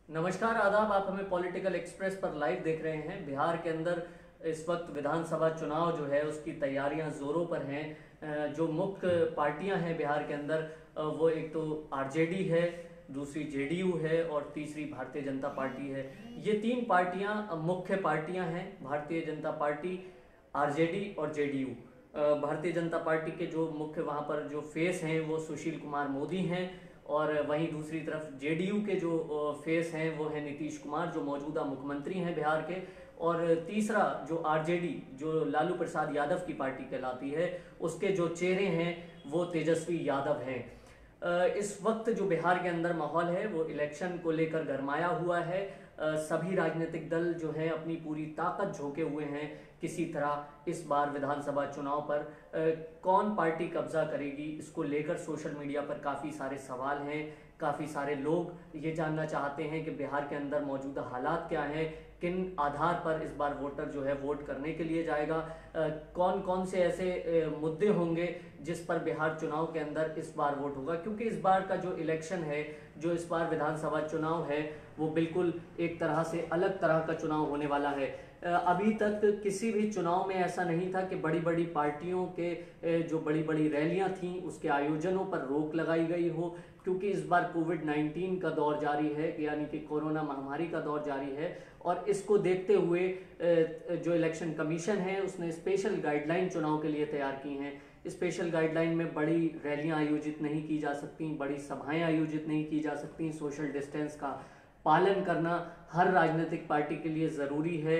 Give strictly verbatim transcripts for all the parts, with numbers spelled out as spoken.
नमस्कार, आदाब। आप हमें पॉलिटिकल एक्सप्रेस पर लाइव देख रहे हैं। बिहार के अंदर इस वक्त विधानसभा चुनाव जो है उसकी तैयारियां जोरों पर हैं। अ, जो मुख्य पार्टियां हैं बिहार के अंदर, अ, वो एक तो आरजेडी है, दूसरी जेडीयू है और तीसरी भारतीय जनता पार्टी है। ये तीन पार्टियां अ, मुख्य पार्टियां हैं। भारतीय जनता पार्टी, आरजेडी और जेडीयू। अ, भारतीय जनता पार्टी के जो मुख्य वहां पर जो फेस हैं वो सुशील कुमार मोदी हैं, और वहीं दूसरी तरफ जेडीयू के जो अ, फेस हैं वो है नीतीश कुमार, जो मौजूदा मुख्यमंत्री हैं बिहार के। और तीसरा जो आरजेडी, जो लालू प्रसाद यादव की पार्टी कहलाती है, उसके जो चेहरे हैं वो तेजस्वी यादव हैं। अ, इस वक्त जो बिहार के अंदर माहौल है वो इलेक्शन को लेकर गरमाया हुआ है। अ, सभी राजनीतिक दल जो है अपनी पूरी ताकत झोंके हुए हैं किसी तरह इस बार विधानसभा चुनाव पर अ, कौन पार्टी कब्जा करेगी, इसको लेकर सोशल मीडिया पर काफ़ी सारे सवाल हैं। काफ़ी सारे लोग ये जानना चाहते हैं कि बिहार के अंदर मौजूदा हालात क्या हैं, किन आधार पर इस बार वोटर जो है वोट करने के लिए जाएगा, अ, कौन कौन से ऐसे अ, मुद्दे होंगे जिस पर बिहार चुनाव के अंदर इस बार वोट होगा। क्योंकि इस बार का जो इलेक्शन है, जो इस बार विधानसभा चुनाव है, वो बिल्कुल एक तरह से अलग तरह का चुनाव होने वाला है। अ, अभी तक किसी भी चुनाव में ऐसा नहीं था कि बड़ी बड़ी पार्टियों के अ, जो बड़ी बड़ी रैलियां थीं उसके आयोजनों पर रोक लगाई गई हो। क्योंकि इस बार कोविड नाइन्टीन का दौर जारी है, यानी कि कोरोना महामारी का दौर जारी है, और इसको देखते हुए अ, जो इलेक्शन कमीशन है उसने स्पेशल गाइडलाइन चुनाव के लिए तैयार की हैं। स्पेशल गाइडलाइन में बड़ी रैलियां आयोजित नहीं की जा सकती, बड़ी सभाएं आयोजित नहीं की जा सकती, सोशल डिस्टेंस का पालन करना हर राजनीतिक पार्टी के लिए ज़रूरी है।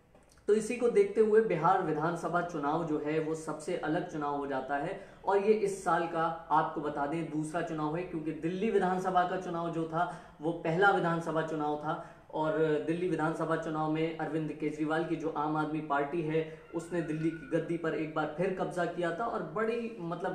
तो इसी को देखते हुए बिहार विधानसभा चुनाव जो है वो सबसे अलग चुनाव हो जाता है। और ये इस साल का, आपको बता दें, दूसरा चुनाव है। क्योंकि दिल्ली विधानसभा का चुनाव जो था वो पहला विधानसभा चुनाव था, और दिल्ली विधानसभा चुनाव में अरविंद केजरीवाल की जो आम आदमी पार्टी है उसने दिल्ली की गद्दी पर एक बार फिर कब्जा किया था और बड़ी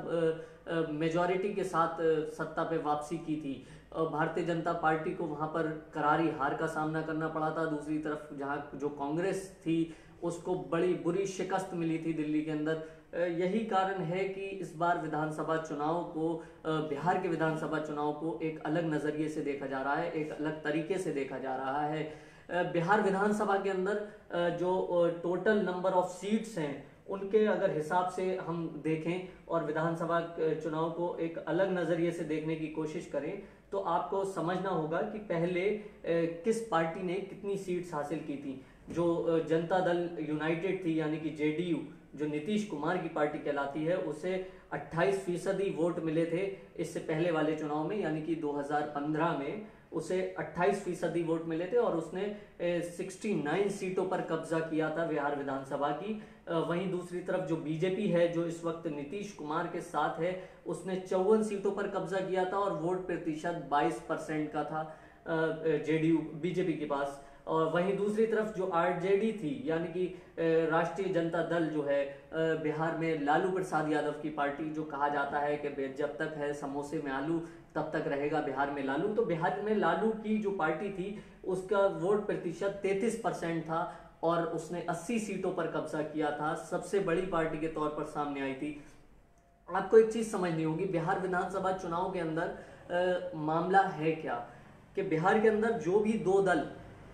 मतलब मेजॉरिटी के साथ अ, सत्ता पे वापसी की थी। अ, भारतीय जनता पार्टी को वहां पर करारी हार का सामना करना पड़ा था। दूसरी तरफ जहां जो कांग्रेस थी उसको बड़ी बुरी शिकस्त मिली थी दिल्ली के अंदर। अ, यही कारण है कि इस बार विधानसभा चुनाव को, अ, बिहार के विधानसभा चुनाव को एक अलग नजरिए से देखा जा रहा है, एक अलग तरीके से देखा जा रहा है। अ, बिहार विधानसभा के अंदर अ, जो टोटल नंबर ऑफ सीट्स हैं उनके अगर हिसाब से हम देखें और विधानसभा चुनाव को एक अलग नजरिए से देखने की कोशिश करें, तो आपको समझना होगा कि पहले अ, किस पार्टी ने कितनी सीट्स हासिल की थी। जो अ, जनता दल यूनाइटेड थी, यानी कि जेडीयू, जो नीतीश कुमार की पार्टी कहलाती है, उसे अट्ठाईस फीसदी वोट मिले थे इससे पहले वाले चुनाव में, यानी कि दो हज़ार पंद्रह में उसे अट्ठाईस फीसदी वोट मिले थे और उसने उनहत्तर सीटों पर कब्जा किया था बिहार विधानसभा की। अ, वहीं दूसरी तरफ जो बीजेपी है, जो इस वक्त नीतीश कुमार के साथ है, उसने चौवन सीटों पर कब्जा किया था और वोट प्रतिशत बाईस परसेंट का था जेडीयू बीजेपी के पास। और वहीं दूसरी तरफ जो आरजेडी थी, यानी कि अ, राष्ट्रीय जनता दल जो है, अ, बिहार में लालू प्रसाद यादव की पार्टी, जो कहा जाता है कि जब तक है समोसे में आलू तब तक रहेगा बिहार में लालू। तो बिहार में लालू की जो पार्टी थी उसका वोट प्रतिशत तैंतीस परसेंट था और उसने अस्सी सीटों पर कब्जा किया था, सबसे बड़ी पार्टी के तौर पर सामने आई थी। आपको एक चीज समझनी होगी, बिहार विधानसभा चुनाव के अंदर अ, मामला है क्या, कि बिहार के अंदर जो भी दो दल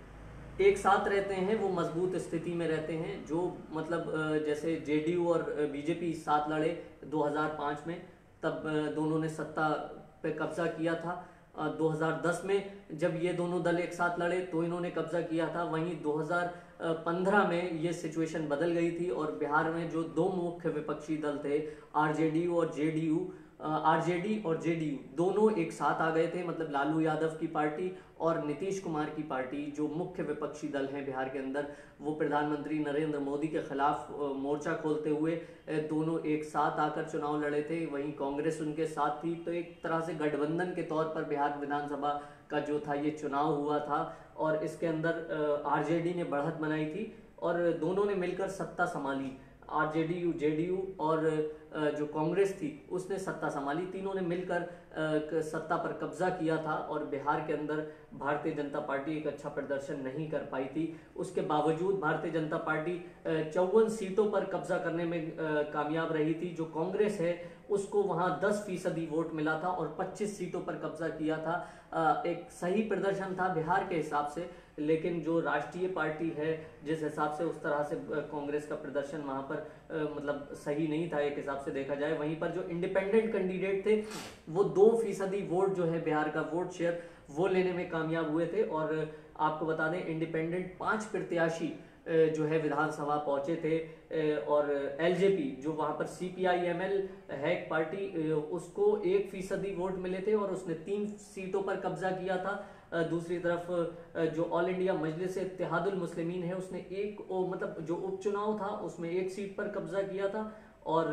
एक साथ रहते हैं वो मजबूत स्थिति में रहते हैं। जो मतलब अ, जैसे जेडीयू और बीजेपी साथ लड़े दो हज़ार पाँच में, तब अ, दोनों ने सत्ता पे कब्जा किया था। अ, दो हज़ार दस में जब ये दोनों दल एक साथ लड़े तो इन्होंने कब्जा किया था। वहीं दो हज़ार पंद्रह में ये सिचुएशन बदल गई थी और बिहार में जो दो मुख्य विपक्षी दल थे, आरजेडी और जेडीयू, आरजेडी और जेडीयू दोनों एक साथ आ गए थे। मतलब लालू यादव की पार्टी और नीतीश कुमार की पार्टी, जो मुख्य विपक्षी दल हैं बिहार के अंदर, वो प्रधानमंत्री नरेंद्र मोदी के खिलाफ अ, मोर्चा खोलते हुए अ, दोनों एक साथ आकर चुनाव लड़े थे। वहीं कांग्रेस उनके साथ थी। तो एक तरह से गठबंधन के तौर पर बिहार विधानसभा का जो था ये चुनाव हुआ था और इसके अंदर आरजेडी ने बढ़त बनाई थी और दोनों ने मिलकर सत्ता संभाली। आरजेडी, जेडीयू और अ, जो कांग्रेस थी उसने सत्ता संभाली। तीनों ने मिलकर अ, सत्ता पर कब्जा किया था और बिहार के अंदर भारतीय जनता पार्टी एक अच्छा प्रदर्शन नहीं कर पाई थी। उसके बावजूद भारतीय जनता पार्टी चौवन सीटों पर कब्जा करने में अ, कामयाब रही थी। जो कांग्रेस है उसको वहां दस फीसदी वोट मिला था और पच्चीस सीटों पर कब्जा किया था। एक सही प्रदर्शन था बिहार के हिसाब से, लेकिन जो राष्ट्रीय पार्टी है जिस हिसाब से, उस तरह से कांग्रेस का प्रदर्शन वहां पर मतलब सही नहीं था एक हिसाब से देखा जाए। वहीं पर जो इंडिपेंडेंट कैंडिडेट थे वो दो फीसदी वोट जो है बिहार का वोट शेयर वो लेने में कामयाब हुए थे। और आपको बता दें इंडिपेंडेंट पांच प्रत्याशी जो है विधानसभा पहुंचे थे और एलजेपी जो वहां पर सीपीआईएमएल है एक पार्टी, उसको एक फीसदी वोट मिले थे और उसने तीन सीटों पर कब्जा किया था। दूसरी तरफ जो ऑल इंडिया मजलिस इत्तेहादुल मुस्लिमीन है उसने एक मतलब जो उपचुनाव था उसमें एक सीट पर कब्जा किया था और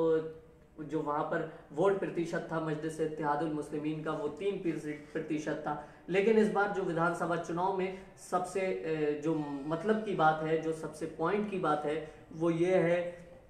जो वहां पर वोट प्रतिशत था मजलिस इत्तेहादुल मुस्लिमीन का वो तीन प्रतिशत था। लेकिन इस बार जो विधानसभा चुनाव में सबसे जो मतलब की बात है, जो सबसे पॉइंट की बात है वो ये है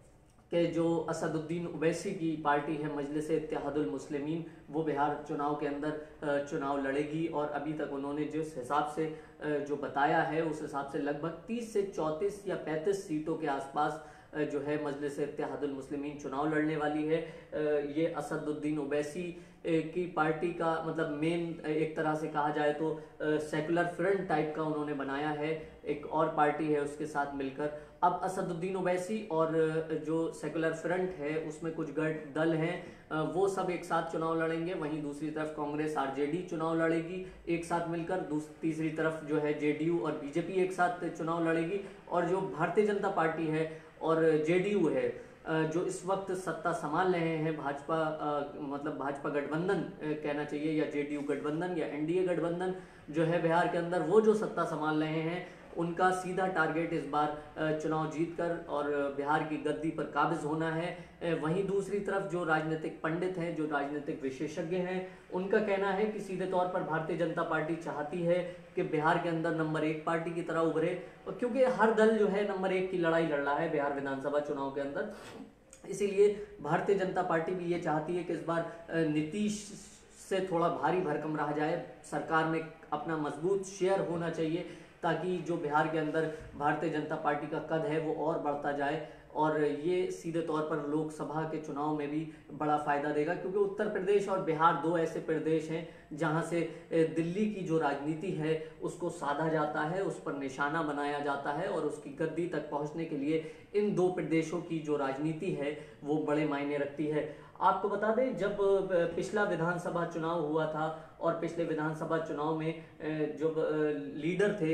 कि जो असदुद्दीन ओवैसी की पार्टी है मजलिस इत्तेहादुल मुस्लिमीन, वो बिहार चुनाव के अंदर चुनाव लड़ेगी। और अभी तक उन्होंने जिस हिसाब से जो बताया है उस हिसाब से लगभग तीस से चौंतीस या पैंतीस सीटों के आसपास जो है मजलिस इत्तेहादुल मुस्लिमीन चुनाव लड़ने वाली है। ये असदुद्दीन ओवैसी की पार्टी का मतलब मेन एक तरह से कहा जाए तो सेकुलर फ्रंट टाइप का उन्होंने बनाया है, एक और पार्टी है उसके साथ मिलकर। अब असदुद्दीन ओवैसी और जो सेकुलर फ्रंट है उसमें कुछ गठ दल हैं वो सब एक साथ चुनाव लड़ेंगे। वहीं दूसरी तरफ कांग्रेस आरजेडी चुनाव लड़ेगी एक साथ मिलकर, तीसरी तरफ जो है जेडीयू और बीजेपी एक साथ चुनाव लड़ेगी। और जो भारतीय जनता पार्टी है और जेडीयू है जो इस वक्त सत्ता संभाल रहे हैं, भाजपा मतलब भाजपा गठबंधन कहना चाहिए या जेडीयू गठबंधन या एनडीए गठबंधन जो है बिहार के अंदर, वो जो सत्ता संभाल रहे हैं उनका सीधा टारगेट इस बार चुनाव जीतकर और बिहार की गद्दी पर काबिज होना है। वहीं दूसरी तरफ जो राजनीतिक पंडित हैं, जो राजनीतिक विशेषज्ञ हैं, उनका कहना है कि सीधे तौर पर भारतीय जनता पार्टी चाहती है कि बिहार के अंदर नंबर एक पार्टी की तरह उभरे, क्योंकि हर दल जो है नंबर एक की लड़ाई लड़ रहा है बिहार विधानसभा चुनाव के अंदर। इसीलिए भारतीय जनता पार्टी भी ये चाहती है कि इस बार नीतीश से थोड़ा भारी भरकम रहा जाए, सरकार में अपना मजबूत शेयर होना चाहिए ताकि जो बिहार के अंदर भारतीय जनता पार्टी का कद है वो और बढ़ता जाए। और ये सीधे तौर पर लोकसभा के चुनाव में भी बड़ा फायदा देगा, क्योंकि उत्तर प्रदेश और बिहार दो ऐसे प्रदेश हैं जहां से दिल्ली की जो राजनीति है उसको साधा जाता है, उस पर निशाना बनाया जाता है और उसकी गद्दी तक पहुंचने के लिए इन दो प्रदेशों की जो राजनीति है वो बड़े मायने रखती है। आपको बता दें जब पिछला विधानसभा चुनाव हुआ था और पिछले विधानसभा चुनाव में जो लीडर थे,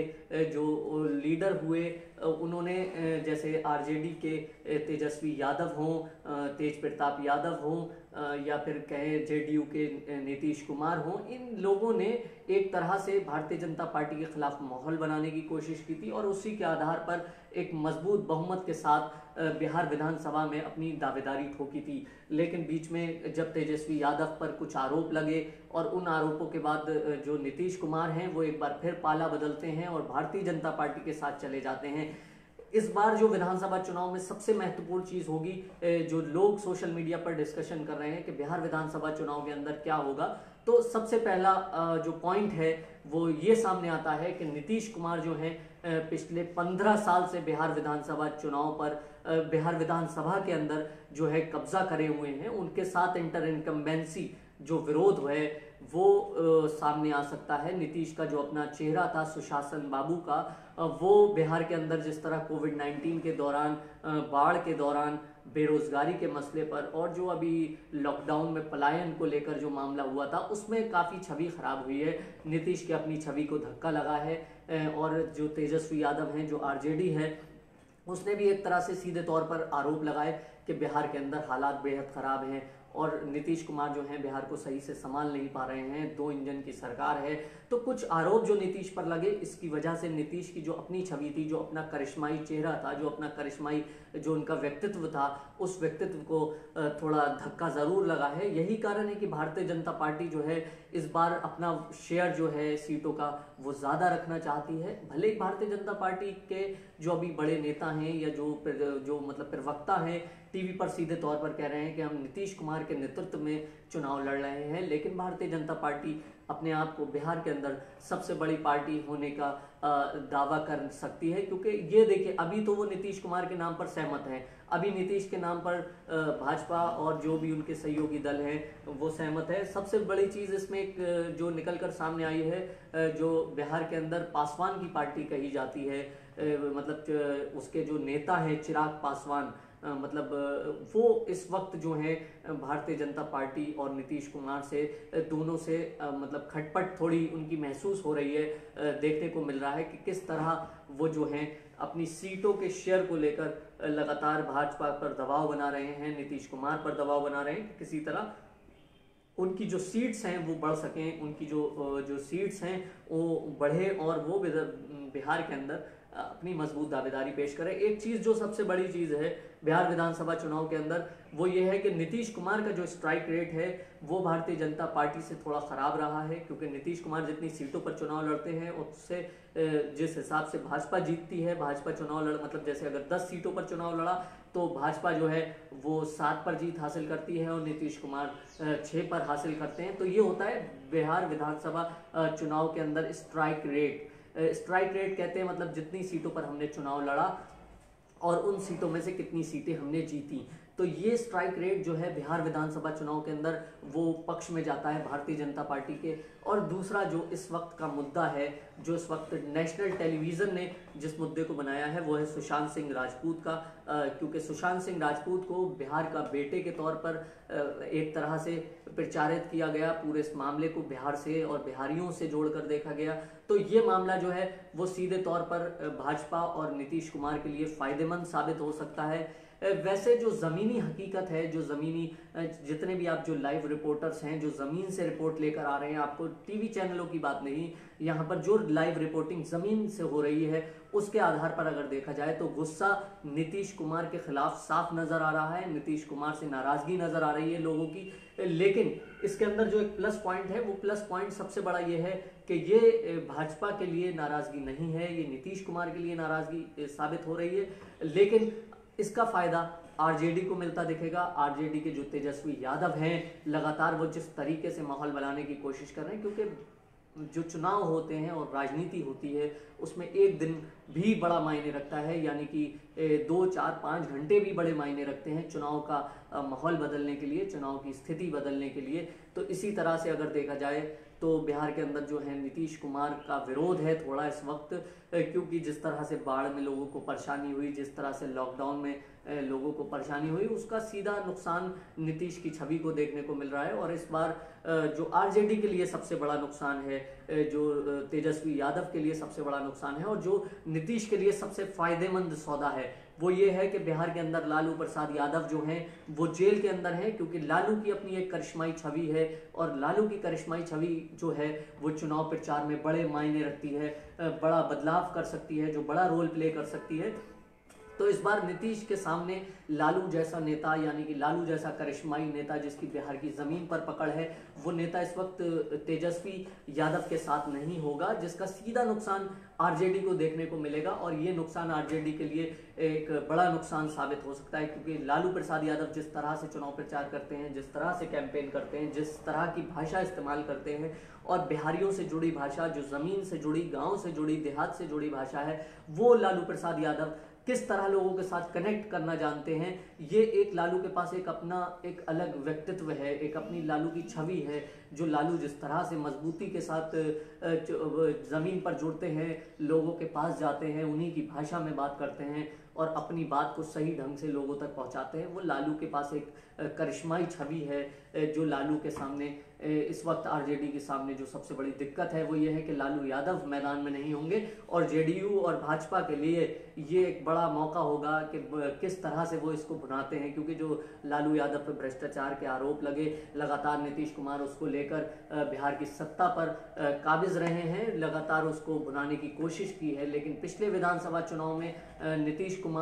जो लीडर हुए उन्होंने जैसे आरजेडी के तेजस्वी यादव हों, तेज प्रताप यादव हों या फिर कहें जेडीयू के नीतीश कुमार हों, इन लोगों ने एक तरह से भारतीय जनता पार्टी के खिलाफ माहौल बनाने की कोशिश की थी और उसी के आधार पर एक मजबूत बहुमत के साथ बिहार विधानसभा में अपनी दावेदारी ठोकी थी। लेकिन बीच में जब तेजस्वी यादव पर कुछ आरोप लगे और उन आरोपों के बाद जो नीतीश कुमार हैं वो एक बार फिर पाला बदलते हैं और भारतीय जनता पार्टी के साथ चले जाते हैं। इस बार जो विधानसभा चुनाव में सबसे महत्वपूर्ण चीज होगी, जो लोग सोशल मीडिया पर डिस्कशन कर रहे हैं कि बिहार विधानसभा चुनाव के अंदर क्या होगा, तो सबसे पहला जो पॉइंट है वो ये सामने आता है कि नीतीश कुमार जो हैं पिछले पंद्रह साल से बिहार विधानसभा चुनाव पर बिहार विधानसभा के अंदर जो है कब्जा करे हुए हैं। उनके साथ इंटर इनकम्बेंसी जो विरोध है वो आ, सामने आ सकता है। नीतीश का जो अपना चेहरा था सुशासन बाबू का, आ, वो बिहार के अंदर जिस तरह कोविड नाइन्टीन के दौरान, बाढ़ के दौरान, बेरोजगारी के मसले पर और जो अभी लॉकडाउन में पलायन को लेकर जो मामला हुआ था उसमें काफ़ी छवि खराब हुई है। नीतीश की अपनी छवि को धक्का लगा है और जो तेजस्वी यादव हैं, जो आरजेडी है, उसने भी एक तरह से सीधे तौर पर आरोप लगाए कि बिहार के अंदर हालात बेहद ख़राब हैं और नीतीश कुमार जो हैं बिहार को सही से संभाल नहीं पा रहे हैं, दो इंजन की सरकार है। तो कुछ आरोप जो नीतीश पर लगे, इसकी वजह से नीतीश की जो अपनी छवि थी, जो अपना करिश्माई चेहरा था, जो अपना करिश्माई जो उनका व्यक्तित्व था, उस व्यक्तित्व को थोड़ा धक्का ज़रूर लगा है। यही कारण है कि भारतीय जनता पार्टी जो है इस बार अपना शेयर जो है सीटों का वो ज़्यादा रखना चाहती है। भले ही भारतीय जनता पार्टी के जो अभी बड़े नेता हैं या जो जो मतलब प्रवक्ता हैं टीवी पर सीधे तौर पर कह रहे हैं कि हम नीतीश कुमार के नेतृत्व में चुनाव लड़ रहे हैं, लेकिन भारतीय जनता पार्टी अपने आप को बिहार के अंदर सबसे बड़ी पार्टी होने का दावा कर सकती है। क्योंकि ये देखिए, अभी तो वो नीतीश कुमार के नाम पर सहमत हैं, अभी नीतीश के नाम पर भाजपा और जो भी उनके सहयोगी दल हैं वो सहमत है। सबसे बड़ी चीज़ इसमें एक जो निकल कर सामने आई है, जो बिहार के अंदर पासवान की पार्टी कही जाती है, मतलब उसके जो नेता हैं चिराग पासवान, मतलब वो इस वक्त जो है भारतीय जनता पार्टी और नीतीश कुमार से दोनों से मतलब खटपट थोड़ी उनकी महसूस हो रही है। देखने को मिल रहा है कि किस तरह वो जो हैं अपनी सीटों के शेयर को लेकर लगातार भाजपा पर दबाव बना रहे हैं, नीतीश कुमार पर दबाव बना रहे हैं, किसी तरह उनकी जो सीट्स हैं वो बढ़ सकें, उनकी जो जो सीट्स हैं वो बढ़े और वो बिहार के अंदर अपनी मजबूत दावेदारी पेश करें। एक चीज़ जो सबसे बड़ी चीज़ है बिहार विधानसभा चुनाव के अंदर वो ये है कि नीतीश कुमार का जो स्ट्राइक रेट है वो भारतीय जनता पार्टी से थोड़ा ख़राब रहा है, क्योंकि नीतीश कुमार जितनी सीटों पर चुनाव लड़ते हैं उससे जिस हिसाब से भाजपा जीतती है, भाजपा चुनाव लड़ मतलब जैसे अगर दस सीटों पर चुनाव लड़ा तो भाजपा जो है वो सात पर जीत हासिल करती है और नीतीश कुमार छः पर हासिल करते हैं। तो ये होता है बिहार विधानसभा चुनाव के अंदर स्ट्राइक रेट। स्ट्राइक रेट कहते हैं मतलब जितनी सीटों पर हमने चुनाव लड़ा और उन सीटों में से कितनी सीटें हमने जीती। तो ये स्ट्राइक रेट जो है बिहार विधानसभा चुनाव के अंदर वो पक्ष में जाता है भारतीय जनता पार्टी के। और दूसरा जो इस वक्त का मुद्दा है, जो इस वक्त नेशनल टेलीविज़न ने जिस मुद्दे को बनाया है वो है सुशांत सिंह राजपूत का, क्योंकि सुशांत सिंह राजपूत को बिहार का बेटे के तौर पर एक तरह से प्रचारित किया गया, पूरे इस मामले को बिहार से और बिहारियों से जोड़कर देखा गया। तो ये मामला जो है वो सीधे तौर पर भाजपा और नीतीश कुमार के लिए फ़ायदेमंद साबित हो सकता है। वैसे जो ज़मीनी हकीकत है, जो ज़मीनी जितने भी आप जो लाइव रिपोर्टर्स हैं जो ज़मीन से रिपोर्ट लेकर आ रहे हैं, आपको टीवी चैनलों की बात नहीं, यहाँ पर जो लाइव रिपोर्टिंग ज़मीन से हो रही है उसके आधार पर अगर देखा जाए तो गुस्सा नीतीश कुमार के खिलाफ साफ नज़र आ रहा है, नीतीश कुमार से नाराज़गी नज़र आ रही है लोगों की। लेकिन इसके अंदर जो एक प्लस पॉइंट है वो प्लस पॉइंट सबसे बड़ा ये है कि ये भाजपा के लिए नाराज़गी नहीं है, ये नीतीश कुमार के लिए नाराज़गी साबित हो रही है। लेकिन इसका फायदा आरजेडी को मिलता दिखेगा। आरजेडी के जो तेजस्वी यादव हैं लगातार वो जिस तरीके से माहौल बनाने की कोशिश कर रहे हैं, क्योंकि जो चुनाव होते हैं और राजनीति होती है उसमें एक दिन भी बड़ा मायने रखता है, यानी कि दो चार पाँच घंटे भी बड़े मायने रखते हैं चुनाव का माहौल बदलने के लिए, चुनाव की स्थिति बदलने के लिए। तो इसी तरह से अगर देखा जाए तो बिहार के अंदर जो है नीतीश कुमार का विरोध है थोड़ा इस वक्त, क्योंकि जिस तरह से बाढ़ में लोगों को परेशानी हुई, जिस तरह से लॉकडाउन में लोगों को परेशानी हुई, उसका सीधा नुकसान नीतीश की छवि को देखने को मिल रहा है। और इस बार जो आरजेडी के लिए सबसे बड़ा नुकसान है, जो तेजस्वी यादव के लिए सबसे बड़ा नुकसान है और जो नीतीश के लिए सबसे फायदेमंद सौदा है वो ये है कि बिहार के अंदर लालू प्रसाद यादव जो हैं वो जेल के अंदर हैं, क्योंकि लालू की अपनी एक करिश्माई छवि है और लालू की करिश्माई छवि जो है वो चुनाव प्रचार में बड़े मायने रखती है, बड़ा बदलाव कर सकती है, जो बड़ा रोल प्ले कर सकती है। तो इस बार नीतीश के सामने लालू जैसा नेता, यानी कि लालू जैसा करिश्माई नेता जिसकी बिहार की ज़मीन पर पकड़ है, वो नेता इस वक्त तेजस्वी यादव के साथ नहीं होगा, जिसका सीधा नुकसान आरजेडी को देखने को मिलेगा। और ये नुकसान आरजेडी के लिए एक बड़ा नुकसान साबित हो सकता है, क्योंकि लालू प्रसाद यादव जिस तरह से चुनाव प्रचार करते हैं, जिस तरह से कैंपेन करते हैं, जिस तरह की भाषा इस्तेमाल करते हैं और बिहारियों से जुड़ी भाषा, जो ज़मीन से जुड़ी, गाँव से जुड़ी, देहात से जुड़ी भाषा है, वो लालू प्रसाद यादव किस तरह लोगों के साथ कनेक्ट करना जानते हैं। ये एक लालू के पास एक अपना एक अलग व्यक्तित्व है, एक अपनी लालू की छवि है, जो लालू जिस तरह से मजबूती के साथ ज़मीन पर जुड़ते हैं, लोगों के पास जाते हैं, उन्हीं की भाषा में बात करते हैं और अपनी बात को सही ढंग से लोगों तक पहुंचाते हैं, वो लालू के पास एक करिश्माई छवि है। जो लालू के सामने इस वक्त आरजेडी के सामने जो सबसे बड़ी दिक्कत है वो ये है कि लालू यादव मैदान में नहीं होंगे और जेडीयू और भाजपा के लिए ये एक बड़ा मौका होगा कि किस तरह से वो इसको भुनाते हैं, क्योंकि जो लालू यादव पर भ्रष्टाचार के आरोप लगे, लगातार नीतीश कुमार उसको लेकर बिहार की सत्ता पर काबिज रहे हैं, लगातार उसको भुनाने की कोशिश की है। लेकिन पिछले विधानसभा चुनाव में नीतीश कुमार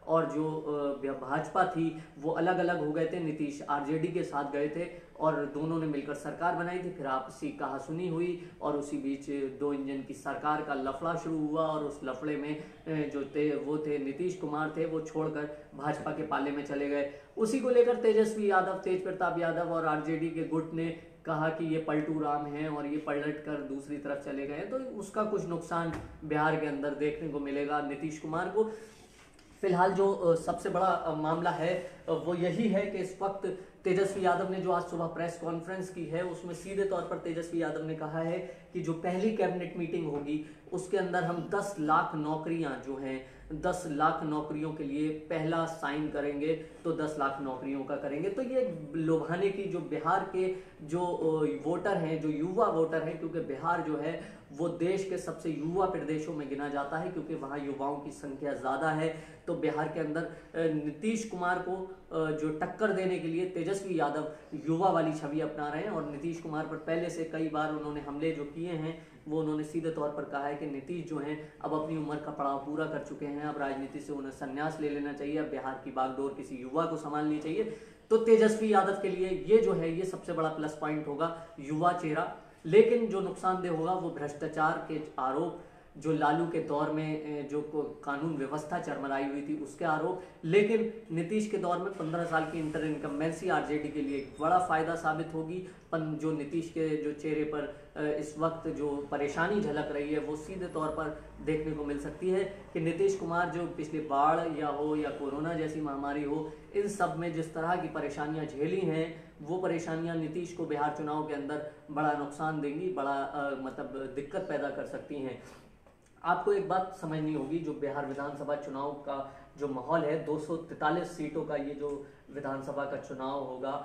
और जो अ, भाजपा थी वो अलग अलग हो गए थे। नीतीश आरजेडी के साथ गए थे और दोनों ने मिलकर सरकार बनाई थी। फिर आपसी कहासुनी हुई और उसी बीच दो इंजन की सरकार का लफड़ा शुरू हुआ और उस लफड़े में अ, जो थे वो थे नीतीश कुमार थे, वो छोड़कर भाजपा के पाले में चले गए। उसी को लेकर तेजस्वी यादव, तेज प्रताप यादव और आरजेडी के गुट ने कहा कि ये पलटू राम हैं और ये पलट कर दूसरी तरफ चले गए, तो उसका कुछ नुकसान बिहार के अंदर देखने को मिलेगा नीतीश कुमार को। फिलहाल जो अ, सबसे बड़ा अ, मामला है अ, वो यही है कि इस वक्त तेजस्वी यादव ने जो आज सुबह प्रेस कॉन्फ्रेंस की है उसमें सीधे तौर पर तेजस्वी यादव ने कहा है कि जो पहली कैबिनेट मीटिंग होगी उसके अंदर हम दस लाख नौकरियां जो हैं, दस लाख नौकरियों के लिए पहला साइन करेंगे, तो दस लाख नौकरियों का करेंगे। तो ये लुभाने की, जो बिहार के जो वोटर हैं, जो युवा वोटर हैं, क्योंकि बिहार जो है वो देश के सबसे युवा प्रदेशों में गिना जाता है क्योंकि वहाँ युवाओं की संख्या ज़्यादा है। तो बिहार के अंदर नीतीश कुमार को जो टक्कर देने के लिए तेजस्वी यादव युवा वाली छवि अपना रहे हैं और नीतीश कुमार पर पहले से कई बार उन्होंने हमले जो किए हैं वो उन्होंने सीधे तौर पर कहा है कि नीतीश जो हैं अब अपनी उम्र का पड़ाव पूरा कर चुके हैं, अब राजनीति से उन्हें संन्यास ले लेना चाहिए, अब बिहार की बागडोर किसी युवा को संभालनी चाहिए। तो तेजस्वी यादव के लिए ये जो है ये सबसे बड़ा प्लस पॉइंट होगा, युवा चेहरा। लेकिन जो नुकसानदेह होगा वो भ्रष्टाचार के आरोप, जो लालू के दौर में जो कानून व्यवस्था चरमराई हुई थी उसके आरोप। लेकिन नीतीश के दौर में पंद्रह साल की इंटर इनकम्बेंसी आरजेडी के लिए बड़ा फायदा साबित होगी। पन जो नीतीश के जो चेहरे पर इस वक्त जो परेशानी झलक रही है वो सीधे तौर पर देखने को मिल सकती है कि नीतीश कुमार जो पिछले बाढ़ या हो या कोरोना जैसी महामारी हो, इन सब में जिस तरह की परेशानियां झेली हैं वो परेशानियां नीतीश को बिहार चुनाव के अंदर बड़ा नुकसान देंगी, बड़ा आ, मतलब दिक्कत पैदा कर सकती हैं। आपको एक बात समझनी होगी, जो बिहार विधानसभा चुनाव का जो माहौल है, दो सौ तैंतालीस सीटों का ये जो विधानसभा का चुनाव होगा,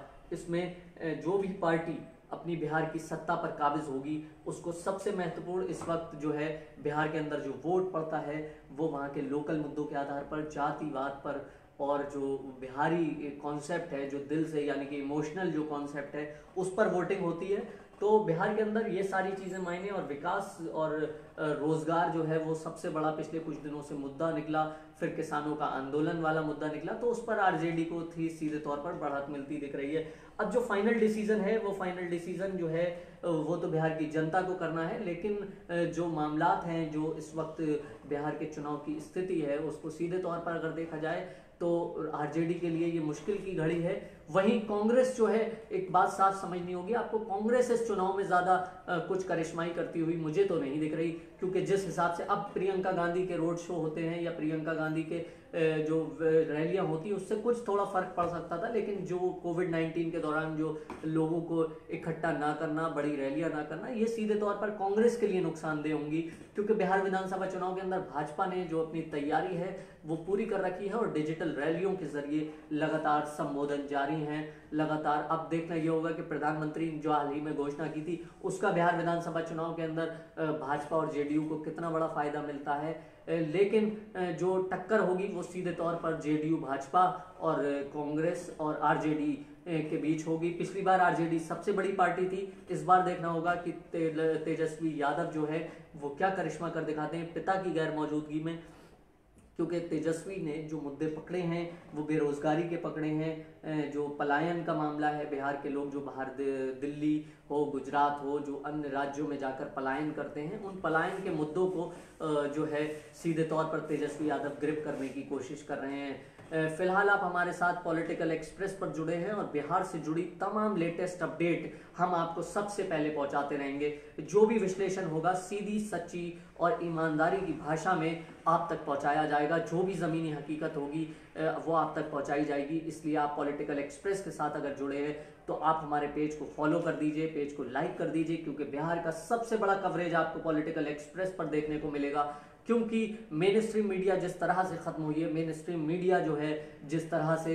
इसमें जो भी पार्टी अपनी बिहार की सत्ता पर काबिज होगी उसको सबसे महत्वपूर्ण इस वक्त जो है बिहार के अंदर जो वोट पड़ता है वो वहाँ के लोकल मुद्दों के आधार पर, जातिवाद पर, और जो बिहारी कॉन्सेप्ट है जो दिल से, यानी कि इमोशनल जो कॉन्सेप्ट है उस पर वोटिंग होती है। तो बिहार के अंदर ये सारी चीज़ें मायने, और विकास और रोजगार जो है वो सबसे बड़ा पिछले कुछ दिनों से मुद्दा निकला। फिर किसानों का आंदोलन वाला मुद्दा निकला, तो उस पर आरजेडी को थी सीधे तौर पर बढ़त मिलती दिख रही है। अब जो फाइनल डिसीजन है वो फाइनल डिसीजन जो है वो तो बिहार की जनता को करना है, लेकिन जो मामलात हैं, जो इस वक्त बिहार के चुनाव की स्थिति है उसको सीधे तौर पर अगर देखा जाए तो आरजेडी के लिए ये मुश्किल की घड़ी है। वहीं कांग्रेस जो है, एक बात साफ समझनी होगी आपको, कांग्रेस इस चुनाव में ज्यादा कुछ करिश्माई करती हुई मुझे तो नहीं दिख रही, क्योंकि जिस हिसाब से अब प्रियंका गांधी के रोड शो होते हैं या प्रियंका गांधी के जो रैलियां होती हैं उससे कुछ थोड़ा फर्क पड़ सकता था, लेकिन जो कोविड नाइन्टीन के दौरान जो लोगों को इकट्ठा ना करना, बड़ी रैलियां ना करना, ये सीधे तौर पर कांग्रेस के लिए नुकसानदेह होंगी, क्योंकि बिहार विधानसभा चुनाव के अंदर भाजपा ने जो अपनी तैयारी है वो पूरी कर रखी है और डिजिटल रैलियों के जरिए लगातार संबोधन जारी हैं। लगातार अब देखना यह होगा कि प्रधानमंत्री जो हाल ही में घोषणा की थी उसका बिहार विधानसभा चुनाव के अंदर भाजपा और जेडीयू को कितना बड़ा फायदा मिलता है। लेकिन जो टक्कर होगी वो सीधे तौर पर जेडीयू भाजपा और कांग्रेस और आरजेडी के बीच होगी। पिछली बार आरजेडी सबसे बड़ी पार्टी थी, इस बार देखना होगा कि तेजस्वी यादव जो है वो क्या करिश्मा कर दिखाते हैं पिता की गैर मौजूदगी में, क्योंकि तेजस्वी ने जो मुद्दे पकड़े हैं वो बेरोजगारी के पकड़े हैं, जो पलायन का मामला है, बिहार के लोग जो बाहर दिल्ली हो, गुजरात हो, जो अन्य राज्यों में जाकर पलायन करते हैं, उन पलायन के मुद्दों को जो है सीधे तौर पर तेजस्वी यादव ग्रिप करने की कोशिश कर रहे हैं। फिलहाल आप हमारे साथ पॉलिटिकल एक्सप्रेस पर जुड़े हैं और बिहार से जुड़ी तमाम लेटेस्ट अपडेट हम आपको सबसे पहले पहुंचाते रहेंगे। जो भी विश्लेषण होगा सीधी, सच्ची और ईमानदारी की भाषा में आप तक पहुंचाया जाएगा। जो भी ज़मीनी हकीकत होगी वो आप तक पहुंचाई जाएगी। इसलिए आप पॉलिटिकल एक्सप्रेस के साथ अगर जुड़े हैं तो आप हमारे पेज को फॉलो कर दीजिए, पेज को लाइक कर दीजिए, क्योंकि बिहार का सबसे बड़ा कवरेज आपको पॉलिटिकल एक्सप्रेस पर देखने को मिलेगा। क्योंकि मेन स्ट्रीम मीडिया जिस तरह से खत्म हुई है, मेन स्ट्रीम मीडिया जो है जिस तरह से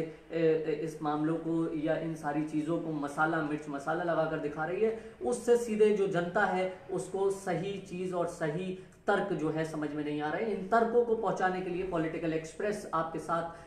इस मामलों को या इन सारी चीज़ों को मसाला मिर्च मसाला लगाकर दिखा रही है, उससे सीधे जो जनता है उसको सही चीज़ और सही तर्क जो है समझ में नहीं आ रहे। इन तर्कों को पहुंचाने के लिए पॉलिटिकल एक्सप्रेस आपके साथ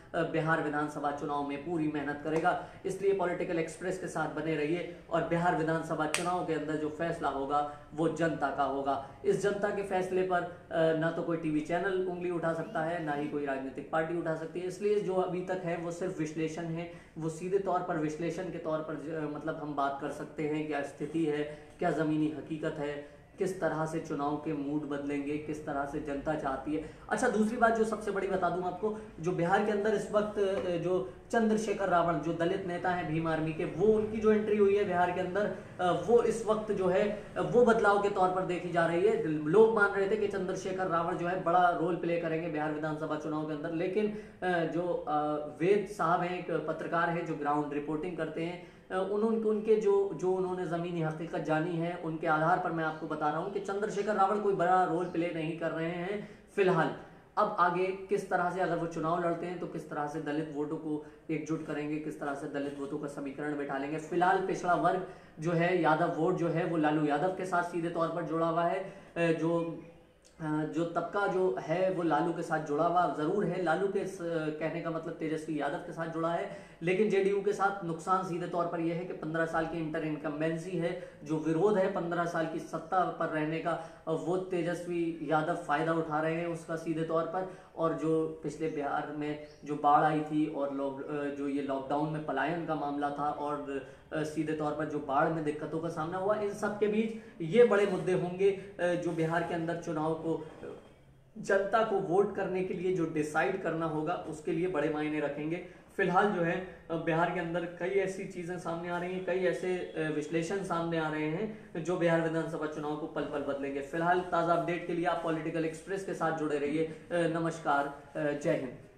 बिहार विधानसभा चुनाव में पूरी मेहनत करेगा। इसलिए पॉलिटिकल एक्सप्रेस के साथ बने रहिए और बिहार विधानसभा चुनाव के अंदर जो फैसला होगा वो जनता का होगा। इस जनता के फैसले पर ना तो कोई टीवी चैनल उंगली उठा सकता है, ना ही कोई राजनीतिक पार्टी उठा सकती है। इसलिए जो अभी तक है वो सिर्फ विश्लेषण है, वो सीधे तौर पर विश्लेषण के तौर पर मतलब हम बात कर सकते हैं क्या स्थिति है, क्या जमीनी हकीकत है, किस तरह से चुनाव के मूड बदलेंगे, किस तरह से जनता चाहती है। अच्छा, दूसरी बात जो सबसे बड़ी बता दूं आपको, जो बिहार के अंदर इस वक्त जो चंद्रशेखर रावण जो दलित नेता हैं भीम आर्मी के, वो उनकी जो एंट्री हुई है बिहार के अंदर, वो इस वक्त जो है वो बदलाव के तौर पर देखी जा रही है। लोग मान रहे थे कि चंद्रशेखर रावण जो है बड़ा रोल प्ले करेंगे बिहार विधानसभा चुनाव के अंदर, लेकिन जो वेद साहब हैं, एक पत्रकार है जो ग्राउंड रिपोर्टिंग करते हैं, उन्होंने उनके जो जो उन्होंने ज़मीनी हकीकत जानी है, उनके आधार पर मैं आपको बता रहा हूं कि चंद्रशेखर रावण कोई बड़ा रोल प्ले नहीं कर रहे हैं फिलहाल। अब आगे किस तरह से अगर वो चुनाव लड़ते हैं तो किस तरह से दलित वोटों को एकजुट करेंगे, किस तरह से दलित वोटों का समीकरण बैठा लेंगे। फिलहाल पिछड़ा वर्ग जो है, यादव वोट जो है वो लालू यादव के साथ सीधे तौर पर जुड़ा हुआ है। जो जो तबका जो है वो लालू के साथ जुड़ा हुआ जरूर है, लालू के कहने का मतलब तेजस्वी यादव के साथ जुड़ा है, लेकिन जेडीयू के साथ नुकसान सीधे तौर पर यह है कि पंद्रह साल की इंटर इनकम्बेंसी है, जो विरोध है पंद्रह साल की सत्ता पर रहने का, वो तेजस्वी यादव फायदा उठा रहे हैं उसका सीधे तौर पर। और जो पिछले बिहार में जो बाढ़ आई थी और लॉक जो ये लॉकडाउन में पलायन का मामला था और सीधे तौर पर जो बाढ़ में दिक्कतों का सामना हुआ, इन सब के बीच ये बड़े मुद्दे होंगे जो बिहार के अंदर चुनाव को जनता को वोट करने के लिए जो डिसाइड करना होगा उसके लिए बड़े मायने रखेंगे। फिलहाल जो है बिहार के अंदर कई ऐसी चीजें सामने आ रही हैं, कई ऐसे विश्लेषण सामने आ रहे हैं जो बिहार विधानसभा चुनाव को पल पल बदलेंगे। फिलहाल ताजा अपडेट के लिए आप पॉलिटिकल एक्सप्रेस के साथ जुड़े रहिए। नमस्कार, जय हिंद।